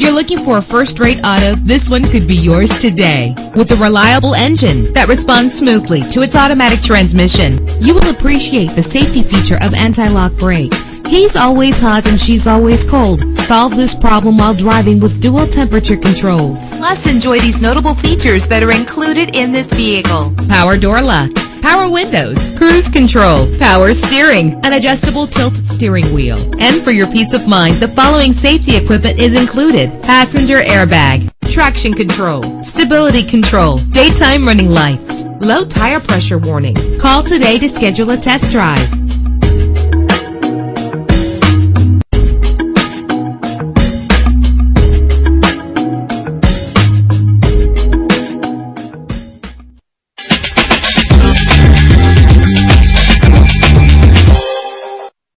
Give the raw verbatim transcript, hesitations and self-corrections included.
you're looking for a first-rate auto, this one could be yours today. With a reliable engine that responds smoothly to its automatic transmission, you will appreciate the safety feature of anti-lock brakes. He's always hot and she's always cold. Solve this problem while driving with dual temperature controls. Plus, enjoy these notable features that are included in this vehicle: power door locks, power windows, cruise control, power steering, an adjustable tilt steering wheel. And for your peace of mind, the following safety equipment is included: passenger airbag, traction control, stability control, daytime running lights, low tire pressure warning. Call today to schedule a test drive.